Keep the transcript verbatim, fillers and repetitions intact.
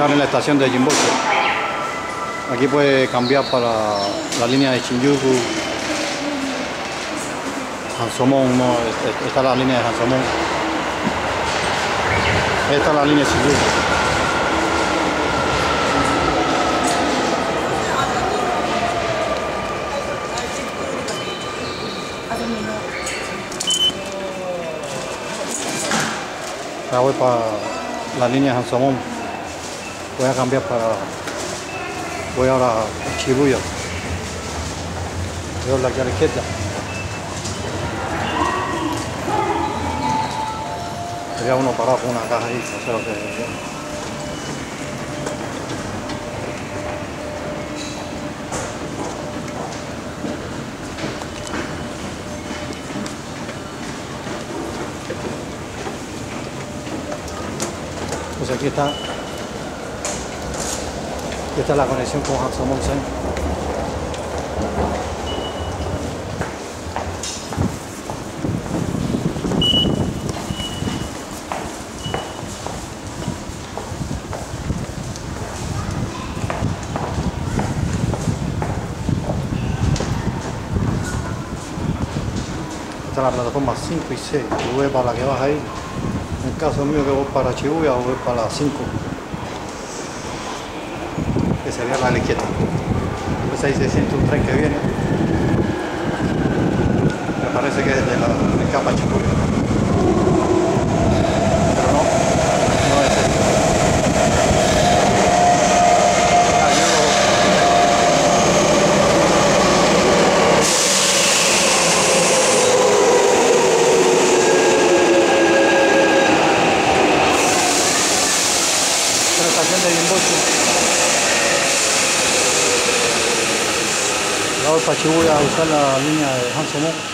llegar en la estación de Jimbocho. Aquí puede cambiar para la línea de Shinjuku, Hansomon, no, esta es la línea de Hansomon. Esta es la línea de Shinjuku. Ahora voy para la línea de Hansomon. Voy a cambiar para... Voy ahora a Shibuya. Veo aquí a la izquierda. Sería uno parado con una caja ahí, no sé lo que es. Pues aquí está. Esta es la conexión con Hansomon Sen. Esta es la plataforma cinco y seis. Tú ves para la que vas ahí. En el caso mío que voy para Shibuya, voy para la cinco. Que sería la de la izquierda. Pues ahí se siente un tren que viene. Me parece que es de la de Capa Shibuya. Pero no, no es ese. Ah, yo lo... La estación de Jimbocho. Voy para Shibuya a usar la línea de Hansomon.